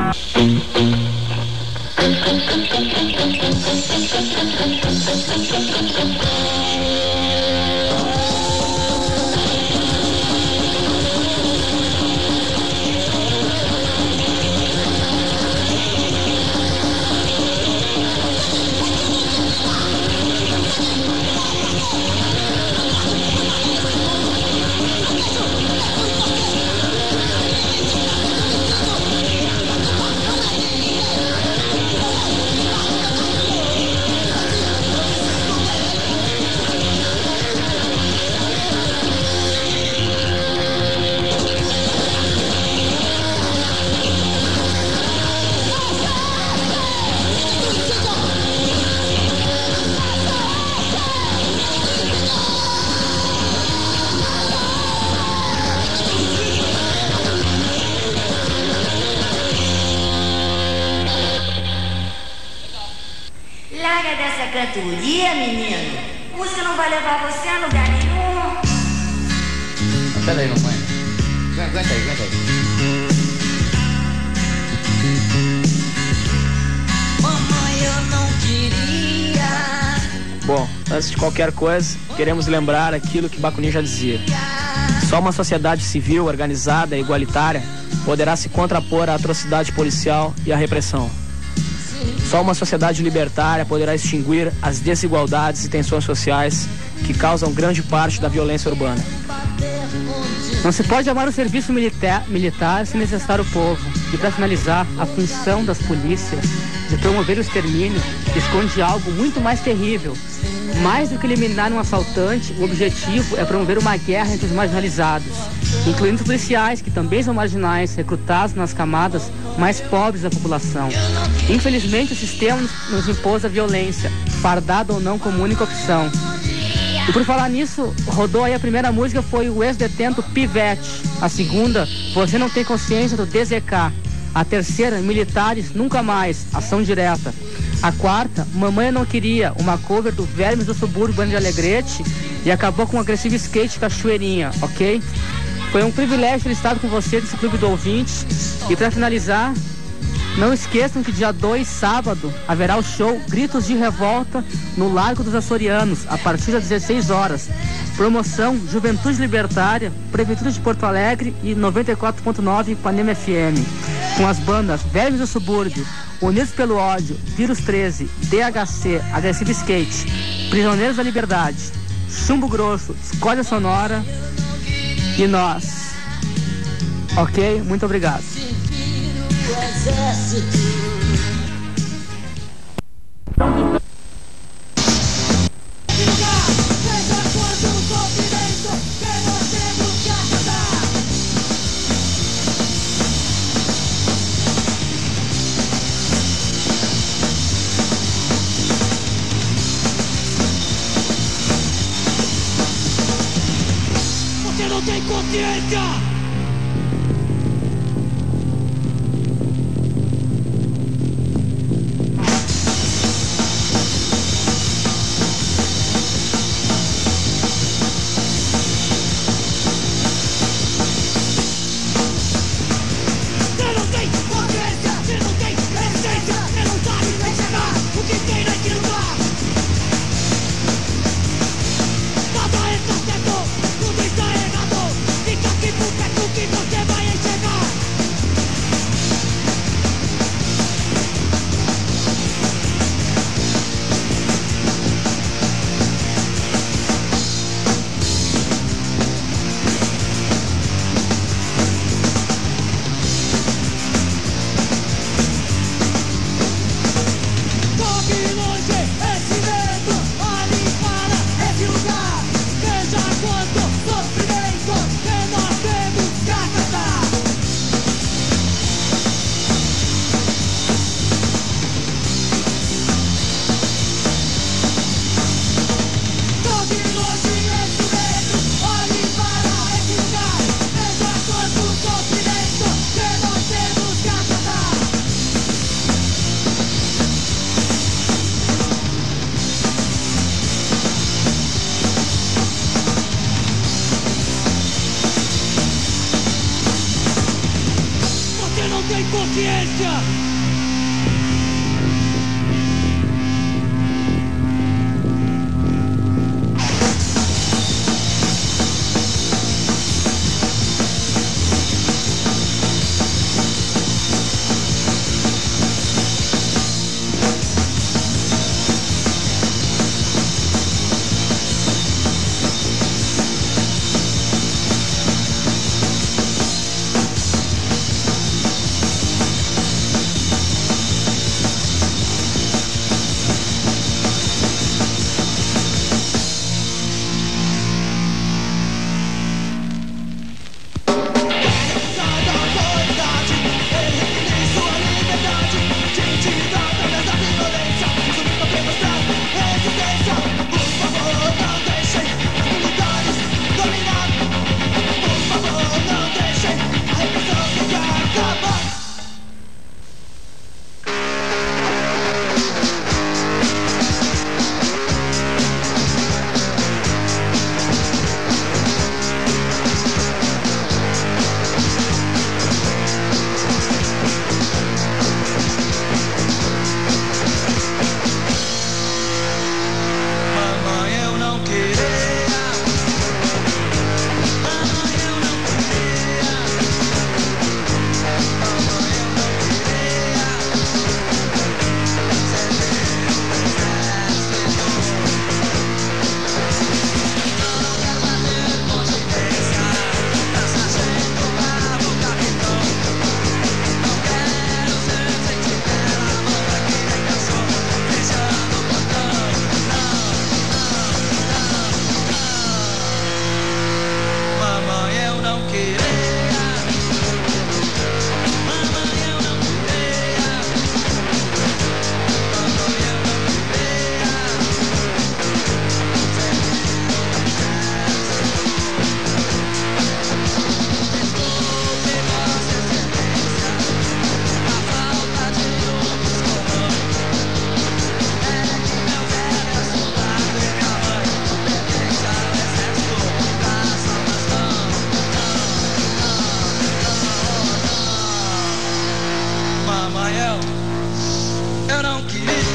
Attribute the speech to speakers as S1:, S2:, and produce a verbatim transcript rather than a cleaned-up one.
S1: Larga dessa cantoria, menino. Música não vai levar você a lugar nenhum.
S2: Pera aí, mamãe. Aguenta aí, aguenta aí.
S1: Mamãe, eu não queria.
S3: Bom, antes de qualquer coisa, queremos lembrar aquilo que Bakunin já dizia. Só uma sociedade civil, organizada e igualitária poderá se contrapor à atrocidade policial e à repressão. Só uma sociedade libertária poderá extinguir as desigualdades e tensões sociais que causam grande parte da violência urbana.
S4: Não se pode amar o serviço militar, militar sem necessitar o povo. E para finalizar, a função das polícias de promover o extermínio esconde algo muito mais terrível. Mais do que eliminar um assaltante, o objetivo é promover uma guerra entre os marginalizados, incluindo os policiais, que também são marginais, recrutados nas camadas mais pobres da população. Infelizmente, o sistema nos impôs a violência, fardada ou não como única opção. E por falar nisso, rodou aí a primeira música, foi o ex-detento Pivete. A segunda, Você Não Tem Consciência, do D Z K. A terceira, Militares Nunca Mais, Ação Direta. A quarta, Mamãe Eu Não Queria, uma cover do Vermes do Subúrbio, banda de Alegrete, e acabou com um agressivo skate Cachoeirinha, ok? Foi um privilégio ter estado com você nesse Clube do Ouvinte. E para finalizar, não esqueçam que dia dois, sábado, haverá o show Gritos de Revolta no Largo dos Açorianos, a partir das dezesseis horas. Promoção Juventude Libertária, Prefeitura de Porto Alegre e noventa e quatro ponto nove Ipanema F M. Com as bandas Vermes do Subúrbio, Unidos pelo Ódio, Vírus treze, D H C, Agressivo Skate, Prisioneiros da Liberdade, Chumbo Grosso, Escolha Sonora e nós. Ok? Muito obrigado.
S5: Você não tem consciência! Nada está certo, tudo está errado. Fica aqui porque consciência.
S6: Eu não queria.